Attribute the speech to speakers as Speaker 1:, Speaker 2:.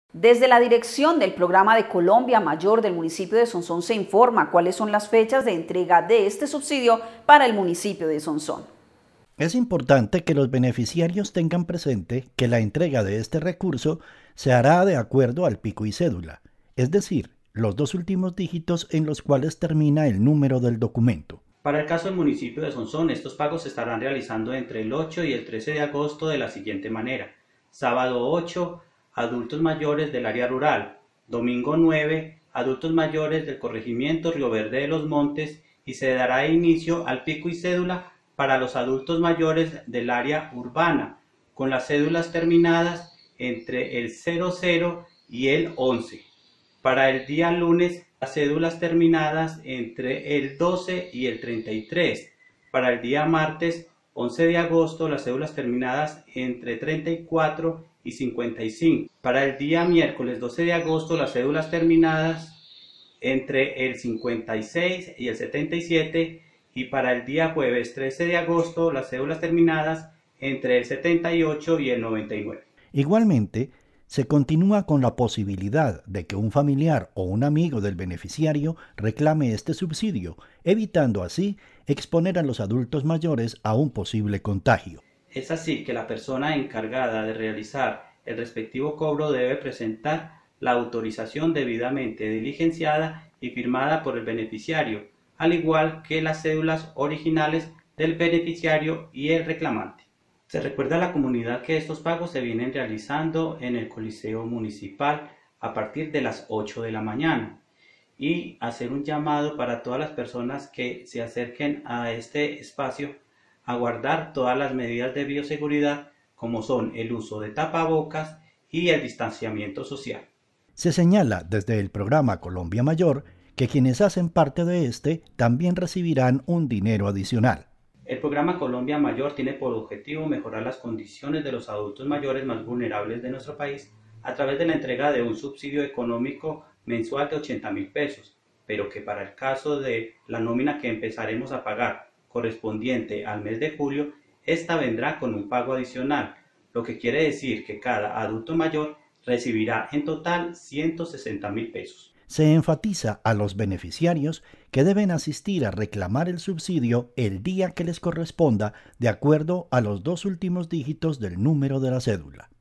Speaker 1: Desde la dirección del programa de Colombia Mayor del municipio de Sonsón se informa cuáles son las fechas de entrega de este subsidio para el municipio de Sonsón.
Speaker 2: Es importante que los beneficiarios tengan presente que la entrega de este recurso se hará de acuerdo al pico y cédula, es decir, los dos últimos dígitos en los cuales termina el número del documento.
Speaker 3: Para el caso del municipio de Sonsón, estos pagos se estarán realizando entre el 8 y el 13 de agosto de la siguiente manera. Sábado 8, adultos mayores del área rural. Domingo 9, adultos mayores del corregimiento Río Verde de los Montes, y se dará inicio al pico y cédula para los adultos mayores del área urbana, con las cédulas terminadas entre el 00 y el 11. Para el día lunes, las cédulas terminadas entre el 12 y el 33. Para el día martes 11 de agosto, las cédulas terminadas entre 34 y 55. Para el día miércoles 12 de agosto, las cédulas terminadas entre el 56 y el 77. Y para el día jueves 13 de agosto, las cédulas terminadas entre el 78 y el 99.
Speaker 2: Igualmente, se continúa con la posibilidad de que un familiar o un amigo del beneficiario reclame este subsidio, evitando así exponer a los adultos mayores a un posible contagio.
Speaker 3: Es así que la persona encargada de realizar el respectivo cobro debe presentar la autorización debidamente diligenciada y firmada por el beneficiario, al igual que las cédulas originales del beneficiario y el reclamante. Se recuerda a la comunidad que estos pagos se vienen realizando en el Coliseo Municipal a partir de las 8 de la mañana y hacer un llamado para todas las personas que se acerquen a este espacio a guardar todas las medidas de bioseguridad, como son el uso de tapabocas y el distanciamiento social.
Speaker 2: Se señala desde el programa Colombia Mayor que quienes hacen parte de este también recibirán un dinero adicional.
Speaker 3: El programa Colombia Mayor tiene por objetivo mejorar las condiciones de los adultos mayores más vulnerables de nuestro país a través de la entrega de un subsidio económico mensual de 80.000 pesos, pero que para el caso de la nómina que empezaremos a pagar correspondiente al mes de julio, esta vendrá con un pago adicional, lo que quiere decir que cada adulto mayor recibirá en total 160.000 pesos.
Speaker 2: Se enfatiza a los beneficiarios que deben asistir a reclamar el subsidio el día que les corresponda de acuerdo a los dos últimos dígitos del número de la cédula.